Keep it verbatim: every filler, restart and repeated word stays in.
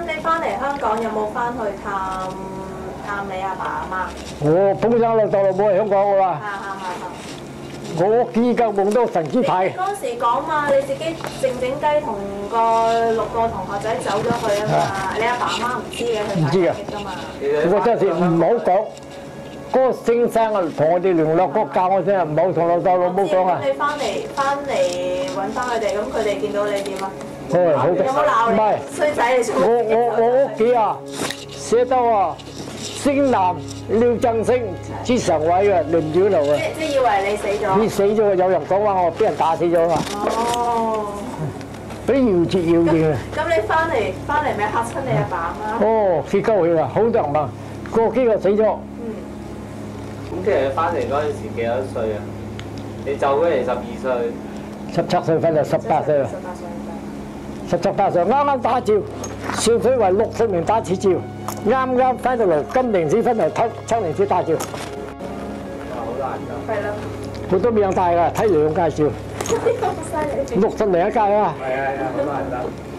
你翻嚟香港有冇翻去探探你阿爸阿媽？ 我本身老豆老母喺香港㗎啦。 係係係係。 我屋企夠夢到神之牌。 嗰時講嘛，你自己靜靜雞同個六個同學仔走咗去啊嘛，你阿爸阿媽唔知嘅，佢唔知㗎嘛。 我真係唔好講。嗰個先生啊，同我哋聯絡嗰教我先啊，唔好同老豆老母講啊。 你翻嚟翻嚟揾翻佢哋，咁佢哋見到你點啊？ 哦，好嘅。 有冇鬧你？ 唔係， 衰仔你做乜？ 我我我屋企啊，寫到啊，姓南廖振升之常委啊，亂咗路啊。 即即以為你死咗？ 你死咗，有人講話我俾人打死咗啊！ 哦。 俾謠傳謠言啊！ 咁你翻嚟翻嚟咪嚇親你阿爸阿媽？ 哦，幾高興啊！好多人問，個幾個死咗。 咁其實你翻嚟嗰陣時幾多歲啊？你走嗰陣十二歲， 十七歲翻嚟十八歲啦。 十八歲十七八歲啱啱打照，上水圍六十年打次照，啱啱翻到嚟今年先翻嚟七七年先打照。 哇！好難㗎。 係啦。 好多免大㗎，睇兩屆照。 咁犀利。 六十年一屆啊！ 係啊係啊，好難得。